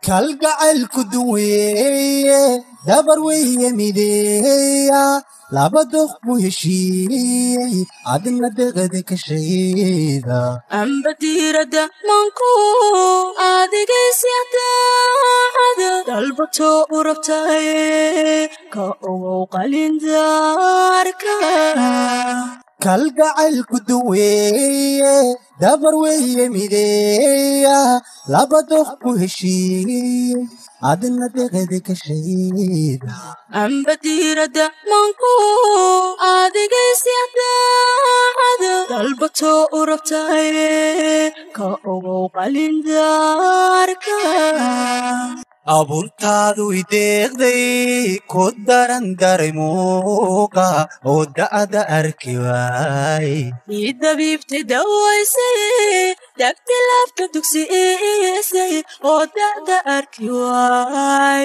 كالجعل كدوية دبروية ميديا لابد بوهشي عدنا دغدك شيدا أم بديرة منكو عادي سياتا عاد دلبتو وربتاي كأو قلين داركا كالجعل كدوية دبروية ميديا لابد بوهشي عدنا دغدك شيدا أم بديرة منكو عادي سياتا عاد دلبتو وربتاي كأو قلين داركا abuurtaadu ideeqday ku daran dareemuuqa oo da'da arki waay dabiibti dawaysay dabti laafka dugsiisay oo da'da arki waay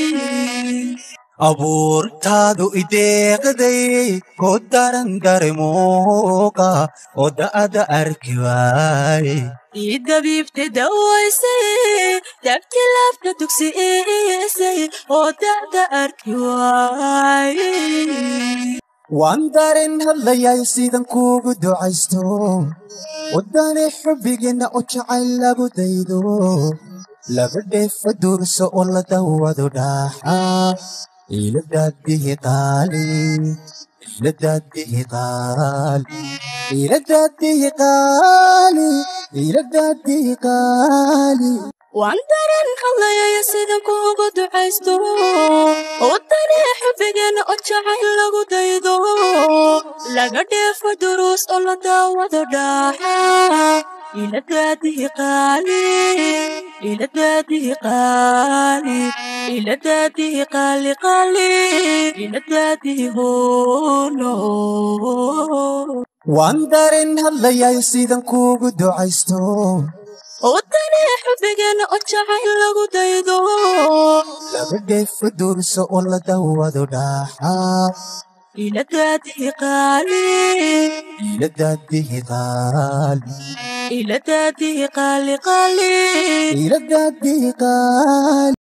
abuurtaadu ideeqday ku daran dareemuuqa oo da'da arki waay dabiibti dawaysay dabti laafka dugsiisay oo da'da arki waay waan dareen hadlayaa sidan kuugu ducaysto wadani xubbigeena oo jacayl lagu daydo laga dheefo durso oo la dawado dhaxa ila daadihi qaali ila daadihi qaali ila daadihi qaali ila daadihi qaali waan dareen hadlayaa sidan kuugu ducaysto wadani xubbigeena oo jacayl lagu daydo laga dheefo durus oo la dawado dhaxa ila daadihi qaali ila daadihi qaali ila daadihi qaali qaali ila daadihi hoono waan dareen hadlayaa sidan kuugu ducaysto wadani xubbigeena oo jacayl lagu daydo laga dheefo durso oo la dawado dhaxa ila daadihi qaali ila daadihi qaali ila daadihi qaali qaali ila daadihi qaali